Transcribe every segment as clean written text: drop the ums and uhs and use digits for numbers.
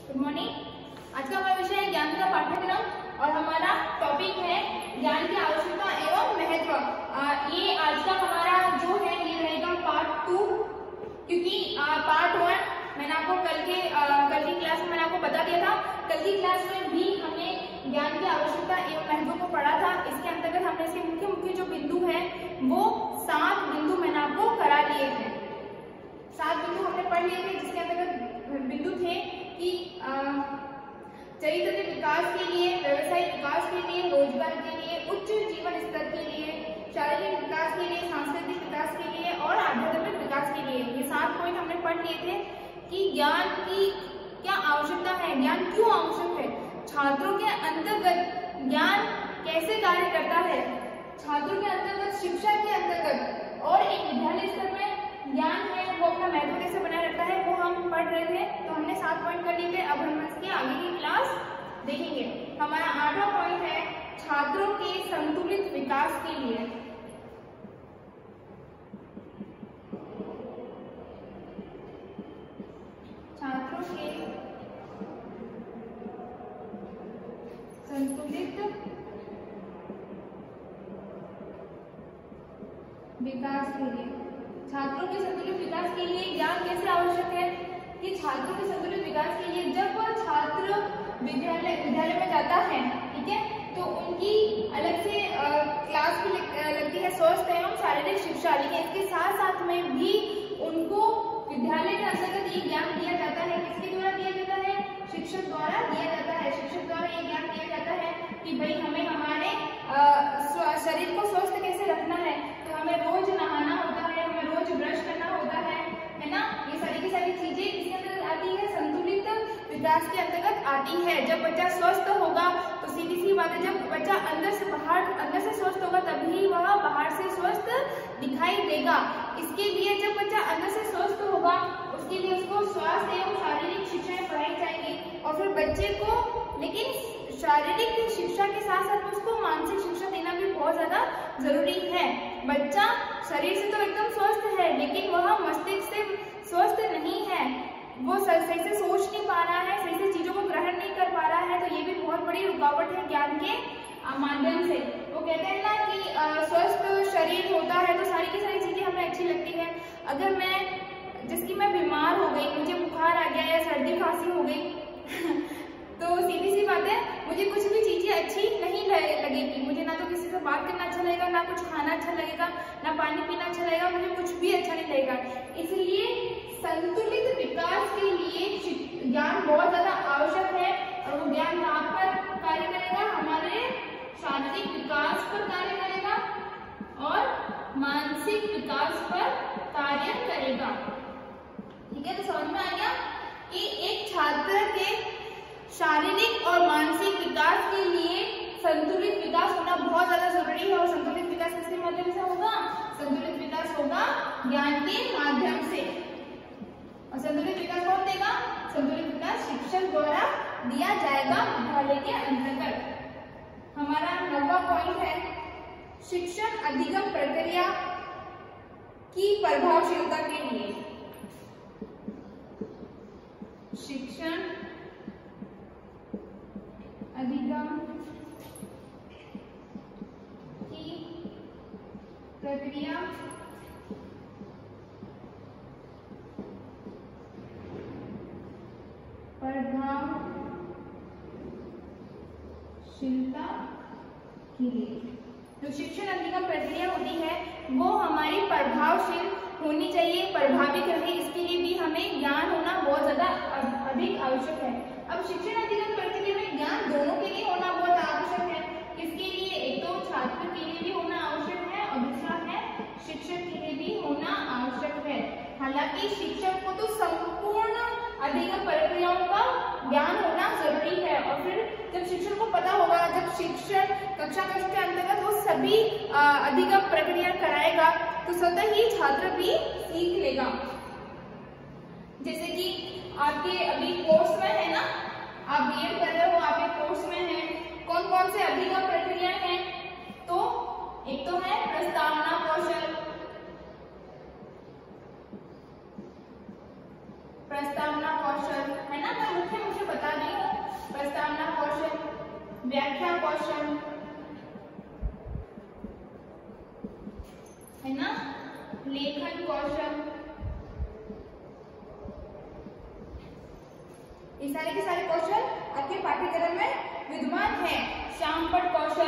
Good morning. आज का हमारा विषय है ज्ञान का पाठ्यक्रम और हमारा टॉपिक है ज्ञान की आवश्यकता एवं महत्व। ये आज का हमारा जो है ये रहेगा पार्ट 2, क्योंकि पार्ट 1 मैंने आपको कल की क्लास में मैंने आपको बता दिया था। कल की क्लास में भी हमने ज्ञान की आवश्यकता एवं महत्व को पढ़ा था। इसके अंतर्गत हमने इसके मुख्य मुख्य जो बिंदु है वो 7 बिंदु मैंने आपको करा लिए हैं। 7 बिंदु हमने पढ़ लिए थे, जिसके अंतर्गत बिंदु थे कि चरित्र के विकास के लिए, व्यवसायिक विकास के लिए, रोजगार के लिए, उच्च जीवन स्तर के लिए, शारीरिक विकास के लिए, सांस्कृतिक विकास के लिए और आध्यात्मिक विकास के लिए। ये 7 पॉइंट हमने पढ़ लिए थे कि ज्ञान की क्या आवश्यकता है, ज्ञान क्यों आवश्यक है, छात्रों के अंतर्गत ज्ञान कैसे कार्य करता है, छात्रों के अंतर्गत, शिक्षा के अंतर्गत और एक विद्यालय स्तर में ज्ञान है वो अपना महत्व कैसे बनाए रखता है, वो हम पढ़ रहे थे। तो हमने 7 पॉइंट कर लिए थे। अब हम इसके आगे की क्लास देखेंगे। हमारा 8वां पॉइंट है छात्रों के संतुलित विकास के लिए। छात्रों के संतुलित विकास के लिए, छात्रों के संतुलित विकास के लिए ज्ञान कैसे आवश्यक है कि छात्रों के संतुलित विकास के लिए जब छात्र विद्यालय में जाता है, ठीक है, तो उनकी अलग से क्लास भी लगती है स्वस्थ एवं शारीरिक शिक्षा, लेकिन इसके साथ साथ में भी उनको विद्यालय के अंतर्गत ये ज्ञान दिया जाता है। किसके द्वारा दिया जाता है? शिक्षक द्वारा दिया जाता है। शिक्षक द्वारा ये ज्ञान दिया जाता है कि भाई हमें हमारे शरीर को स्वस्थ कैसे रखना है, तो हमें रोज नहाना होता है, हमें रोज ब्रश करना होता है ना। ये सारी की सारी चीजें इसके अंतर्गत आती है, संतुलित विकास के अंतर्गत आती है। जब बच्चा स्वस्थ होगा तो सीधी सी बात है, जब बच्चा अंदर से स्वस्थ होगा तभी वह बाहर से स्वस्थ दिखाई देगा। इसके लिए जब बच्चा अंदर से स्वस्थ होगा उसके लिए उसको स्वास्थ्य एवं शारीरिक शिक्षाएं पढ़ाई जाएंगी और फिर बच्चे को, लेकिन शारीरिक शिक्षा के साथ साथ उसको मानसिक शिक्षा देना भी बहुत ज्यादा जरूरी है। बच्चा शरीर से तो एकदम स्वस्थ है लेकिन वह मस्तिष्क से स्वस्थ नहीं है, वो सही से सोच नहीं पा रहा है, सही से चीजों को ग्रहण नहीं कर पा रहा है, तो ये भी बहुत बड़ी रुकावट है ज्ञान के माध्यम से। वो कहते हैं ना कि स्वस्थ शरीर होता है तो सारी की सारी चीजें हमें अच्छी लगती है। अगर मैं बीमार हो गई, मुझे बुखार आ गया या सर्दी खांसी हो गई तो सीधी सी बात है मुझे कुछ भी चीजें अच्छी नहीं लगेगी। मुझे ना तो किसी से बात करना अच्छा लगेगा, ना कुछ खाना अच्छा लगेगा, ना पानी पीना अच्छा लगेगा, मुझे कुछ भी अच्छा नहीं लगेगा। इसलिए संतुलित विकास के लिए ज्ञान बहुत ज्यादा आवश्यक है और वो ज्ञान कहाँ पर कार्य करेगा? हमारे शारीरिक विकास पर कार्य करेगा और मानसिक विकास पर कार्य करेगा। ठीक है, तो समझ में आ गया कि एक छात्र के शारीरिक और मानसिक विकास के लिए संतुलित विकास होना बहुत ज्यादा जरूरी है। और संतुलित विकास किसके माध्यम से होगा? संतुलित विकास होगा ज्ञान के माध्यम से। और संतुलित विकास कौन देगा? संतुलित विकास शिक्षक द्वारा दिया जाएगा विद्यालय के अंतर्गत। हमारा 9वां पॉइंट है शिक्षण अधिगम प्रक्रिया की प्रभावशीलता के लिए। शिक्षण अधिगम की प्रक्रिया प्रभावशीलता के लिए। जो शिक्षण अधिगम प्रक्रिया होती है वो हमारी प्रभावशील होनी चाहिए, प्रभावित रहे, इसके लिए भी हमें ज्ञान होना बहुत ज्यादा अधिक आवश्यक है। अब शिक्षण अधिगम प्रक्रिया में ज्ञान दोनों के लिए होना बहुत आवश्यक है। किसके लिए? एक तो छात्र के लिए भी होना आवश्यक है और दूसरा है शिक्षक के लिए भी होना आवश्यक है। हालांकि शिक्षक को तो संपूर्ण अधिगम प्रक्रियाओं का ज्ञान होना जरूरी है और फिर जब शिक्षक को पता होगा, जब शिक्षक कक्षा के अंतर्गत वो सभी अधिगम प्रक्रिया कराएगा तो स्वतः ही छात्र भी सीख लेगा। जैसे कि आपके अभी कोर्स में है ना, आप बीएड कर रहे हो, आप एक कोर्स में हैं, कौन कौन से अधिगम प्रक्रिया हैं? तो एक तो है प्रस्तावना कौशल, प्रस्तावना कौशल है ना, मैं मुख्य बता प्रस्तावना कौशल, व्याख्या कौशल, है ना, लेखन कौशल, ये सारे के सारे कौशल आपके पाठ्यक्रम में विद्यमान है। श्यामपट्ट कौशल,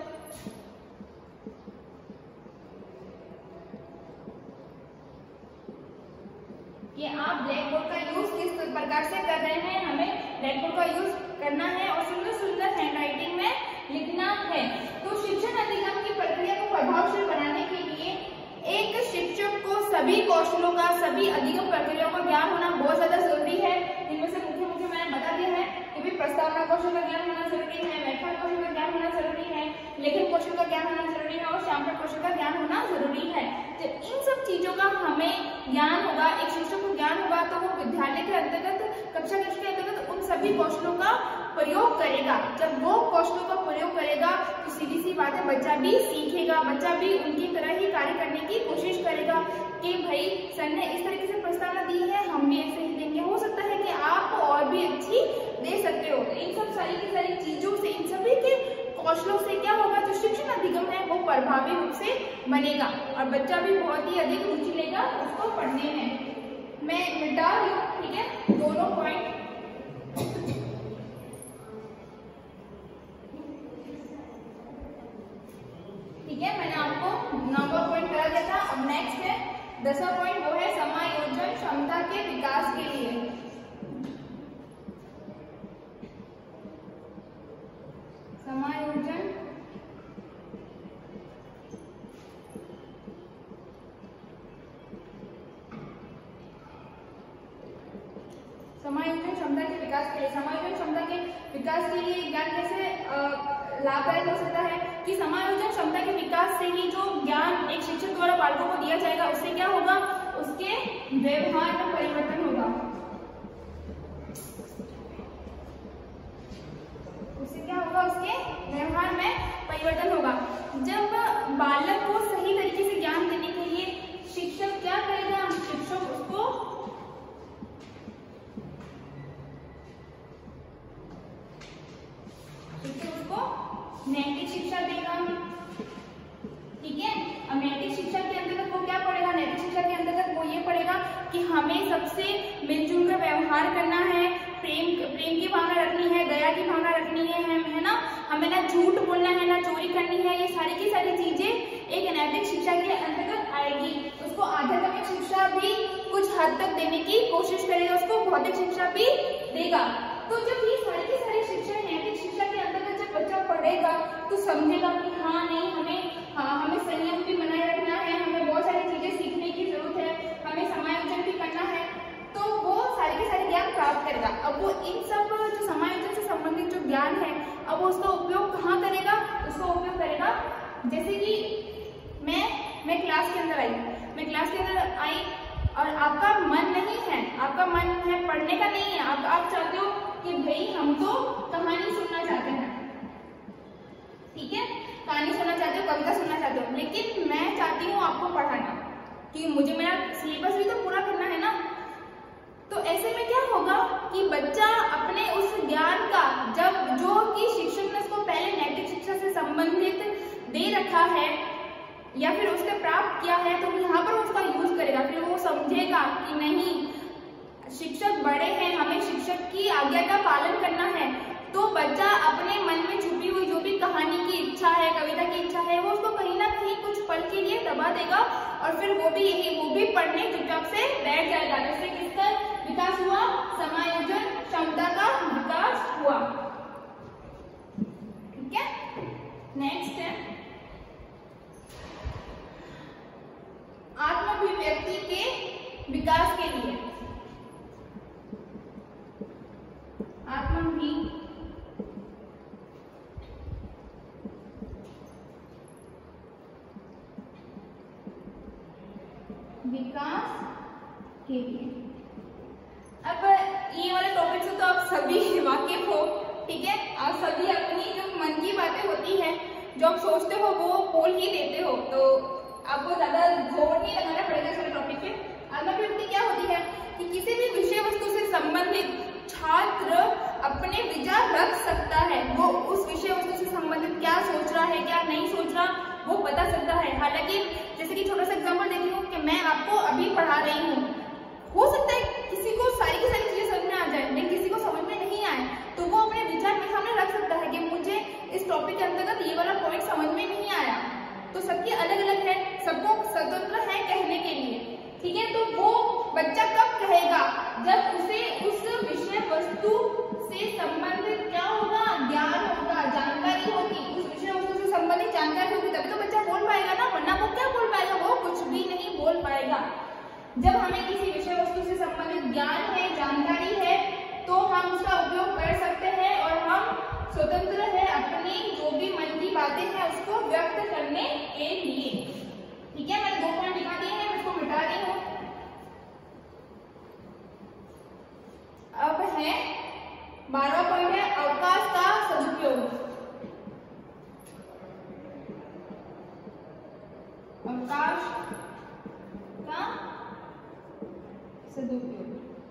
कि आप ब्लैक बोर्ड का यूज किस प्रकार से कर रहे हैं, हमें ब्लैक बोर्ड का यूज करना है और सुंदर सुंदर हैंडराइटिंग में लिखना है। तो शिक्षण अधिगम की प्रक्रिया को प्रभावशाली बनाने के लिए एक शिक्षक को सभी कौशलों का, सभी अधिगम प्रक्रियाओं का ज्ञान होना बहुत ज्यादा जरूरी है। इनमें से मुख्य मुख्य मैंने बता दिया है कि भी प्रस्तावना कौशल का ज्ञान होना जरूरी है, व्याख्या कौशल का ज्ञान होना जरूरी है, लेखन कौशल का ज्ञान होना जरूरी है और श्यामपट्ट कौशल का ज्ञान होना जरूरी है। तो इन सब चीजों का हमें ज्ञान होगा, एक शिक्षक को ज्ञान होगा तो वो विद्यालय के अंतर्गत, कक्षा के अंतर्गत उन सभी कौशलों का प्रयोग करेगा। जब वो कौशलों का प्रयोग करेगा तो सीधी सी बात है, बच्चा भी सीखेगा, बच्चा भी उनकी तरह ही कार्य करने की कोशिश करेगा कि भाई सर ने इस तरीके से प्रस्तावना दी है, हम भी ऐसे ही देंगे। हो सकता है कि आप और भी अच्छी दे सकते हो। इन सब सारी की सारी चीजों से, इन सभी के कौशलों से क्या होगा, जो शिक्षण अधिगम है वो प्रभावी रूप से बनेगा और बच्चा भी बहुत ही अधिक रुचि लेगा उसको पढ़ने में। मैं मिटा रही हूँ, ठीक है, दोनों पॉइंट। ठीक है, मैंने आपको 9वां पॉइंट करा दिया था। अब नेक्स्ट है 10वां पॉइंट, वो है समायोजन क्षमता के विकास के लिए। समायोजन क्षमता के विकास के लिए, समायोजन क्षमता के विकास के लिए ज्ञान कैसे लाभदायक हो सकता है कि समायोजन क्षमता के विकास से ही जो ज्ञान एक शिक्षक द्वारा बालकों को दिया जाएगा उससे क्या होगा, उसके व्यवहार में परिवर्तन होगा। उससे क्या होगा, उसके व्यवहार में परिवर्तन होगा। जब बालक को सही तरीके से ज्ञान देने के लिए शिक्षक क्या करेगा, शिक्षक उसको नैतिक शिक्षा देगा। ठीक है, अब नैतिक शिक्षा के अंतर्गत वो क्या पढ़ेगा, नैतिक शिक्षा के अंतर्गत वो ये पढ़ेगा कि हमें सबसे मिलजुल कर व्यवहार करना है, प्रेम की भावना रखनी है, दया की भावना रखनी है ना, हमें ना झूठ बोलना है, ना चोरी करनी है। ये सारी की सारी चीजें एक नैतिक शिक्षा के अंतर्गत आएगी। उसको आध्यात्मिक शिक्षा भी कुछ हद तक देने की कोशिश करेगा, उसको भौतिक शिक्षा भी देगा। तो जब ये सारी की सारी शिक्षा नैतिक शिक्षा के अंतर्गत जब बच्चा पढ़ेगा तो समझेगा कि हाँ नहीं, हमें संयम भी बनाए रखना है, हमें बहुत सारी चीजें सीखने की जरूरत है, हमें समायोजन भी करना है, तो वो सारी की सारी ज्ञान प्राप्त करेगा। अब वो इन सब जो समायोजन से संबंधित जो ज्ञान है, अब वो उसका उपयोग कहाँ करेगा, उसका उपयोग करेगा जैसे कि मैं क्लास के अंदर आई और आपका मन नहीं है, आपका मन है पढ़ने का नहीं है, आप चाहते हो कि भाई हम तो कहानी सुनना चाहते हैं, ठीक है, कहानी सुनना चाहते हो, कविता सुनना चाहते हो, लेकिन मैं चाहती हूँ आपको पढ़ाना कि मुझे मेरा सिलेबस भी तो पूरा करना है ना। तो ऐसे में क्या होगा कि बच्चा अपने उस ज्ञान का, जब जो कि शिक्षक ने उसको पहले नैतिक शिक्षा से संबंधित दे रखा है या फिर उसने प्राप्त किया है, तो यहाँ पर उसका यूज करेगा। फिर वो समझेगा कि नहीं, शिक्षक बड़े हैं, हमें शिक्षक की आज्ञा का पालन करना है। तो बच्चा अपने मन में छुपी हुई जो भी कहानी की इच्छा है, कविता की इच्छा है, वो उसको कहीं ना कहीं कुछ पल के लिए दबा देगा और फिर वो भी पढ़ने चुपचाप से बैठ जाएगा। जैसे किसका विकास हुआ, समायोजन क्षमता का विकास हुआ। ठीक है, नेक्स्ट है आत्माभिव्यक्ति के विकास के लिए। विकास के लिए, अब ये वाले टॉपिक से तो आप सभी वाकिफ हो, ठीक है, आप सभी अपनी जो मन की बातें होती है, जो आप सोचते हो वो बोल ही देते हो, तो आपको ज्यादा जोर नहीं लगाना पड़ेगा इस टॉपिक पे। आत्माभिव्यक्ति क्या होती है कि किसी भी विषय वस्तु से संबंधित छात्र अपने विचार रख सकता है, वो उस विषय वस्तु से संबंधित क्या सोच रहा है, क्या नहीं सोच रहा, वो बता सकता है। हालांकि जैसे कि छोटा सा एग्जांपल देती हूँ कि मैं आपको अभी पढ़ा रही हूँ, हो सकता है किसी को सारी की सारी चीजें समझ में आ जाए, लेकिन किसी को समझ में नहीं आए, तो वो अपने विचार मेरे सामने रख सकता है कि मुझे इस टॉपिक के अंतर्गत ये वाला पॉइंट समझ में नहीं आया। तो सबकी अलग अलग है, सबको स्वतंत्र है कहने के लिए, ठीक है। तो वो बच्चा कब कहेगा, जब उसे उस विषय वस्तु से संबंधित क्या होगा, ज्ञान होगा, जानकारी होगी, उस विषय वस्तु से संबंधित जानकारी होगी, तभी तो बच्चा बोल पाएगा ना, वरना वो क्या बोल पाएगा, वो कुछ भी नहीं बोल पाएगा। जब हमें किसी विषय वस्तु से संबंधित ज्ञान है, जानकारी है, तो हम उसका उपयोग कर सकते हैं और हम स्वतंत्र है अपनी जो भी मन की बातें हैं उसको व्यक्त करने के लिए, ठीक है। मैंने 2 पॉइंट लिखा दिए हैं, मैं इसको मिटा रही हूँ। अब है 12वां पॉइंट है अवकाश का सदुपयोग। अवकाश का सदुपयोग।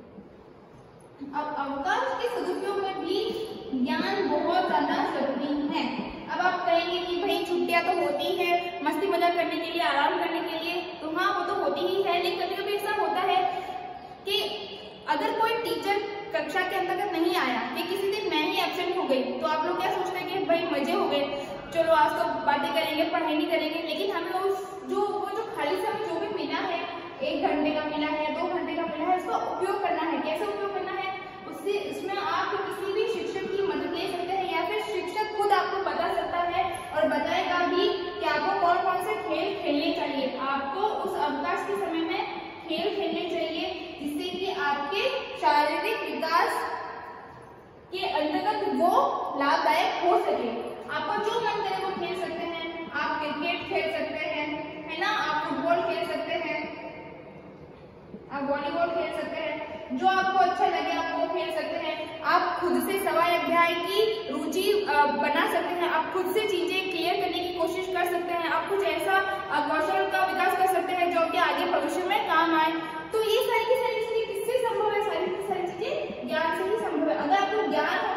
अब अवकाश के सदुपयोग में भी ज्ञान बहुत ज्यादा जरूरी है। अब आप कहेंगे कि भाई छुट्टियां तो होती है मस्ती मजाक करने के लिए, आराम करने के लिए, तो हाँ वो तो होती ही है, लेकिन कभी कभी ऐसा होता है कि अगर कोई टीचर कक्षा के अंतर्गत नहीं आया, कि किसी दिन मैं ही एब्सेंट हो गई, तो आप लोग क्या सोचते हैं कि भाई मजे हो गए, चलो आज तो बातें करेंगे, पढ़ाई नहीं करेंगे। लेकिन हमें उस जो खाली समय जो भी मिला है, 1 घंटे का मिला है, 2 घंटे का मिला है, उसका उपयोग करना है। कैसे उपयोग करना है, उसमें आप किसी भी शिक्षक की मदद ले सकते हैं, या फिर शिक्षक खुद आपको बता सकता है और बताएगा भी कि आपको कौन कौन से खेल खेलने चाहिए। आपको उस अवकाश के समय में खेल खेलने चाहिए, जिससे कि आपके शारीरिक विकास के अंतर्गत वो लाभदायक हो सके। आपको जो मन करे वो खेल सकते हैं, आप क्रिकेट खेल सकते हैं, है ना, आप फुटबॉल खेल सकते हैं, आप वॉलीबॉल खेल सकते हैं, जो आपको अच्छा लगे आप वो खेल सकते हैं। आप खुद से सवाल अध्याय की रुचि बना सकते हैं, आप खुद से चीजें क्लियर करने की कोशिश कर सकते हैं, आप कुछ ऐसा कौशल का विकास कर सकते हैं जो कि आगे भविष्य में काम आए। तो ये सारी की सारी चीजें किससे संभव है, सारी की सारी चीजें ज्ञान से ही संभव है। अगर आपको ज्ञान